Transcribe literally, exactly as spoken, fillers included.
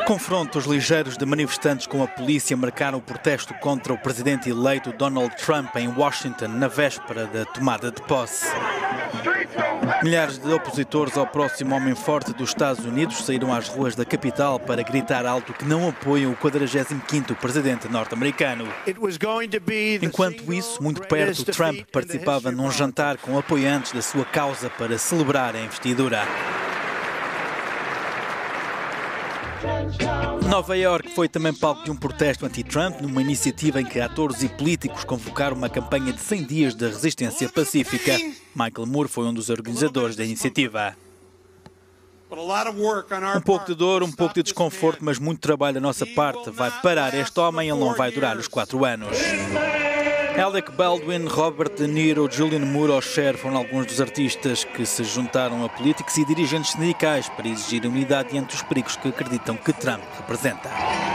Confrontos ligeiros de manifestantes com a polícia marcaram o protesto contra o presidente eleito Donald Trump em Washington, na véspera da tomada de posse. Milhares de opositores ao próximo homem forte dos Estados Unidos saíram às ruas da capital para gritar alto que não apoiam o quadragésimo quinto presidente norte-americano. Enquanto isso, muito perto, Trump participava num jantar com apoiantes da sua causa para celebrar a investidura. Nova Iorque foi também palco de um protesto anti-Trump, numa iniciativa em que atores e políticos convocaram uma campanha de cem dias de resistência pacífica. Michael Moore foi um dos organizadores da iniciativa. Um pouco de dor, um pouco de desconforto, mas muito trabalho da nossa parte. Vai parar este homem, ele não vai durar os quatro anos. Alec Baldwin, Robert De Niro, Julianne Moore ou Cher foram alguns dos artistas que se juntaram a políticos e dirigentes sindicais para exigir unidade diante dos perigos que acreditam que Trump representa.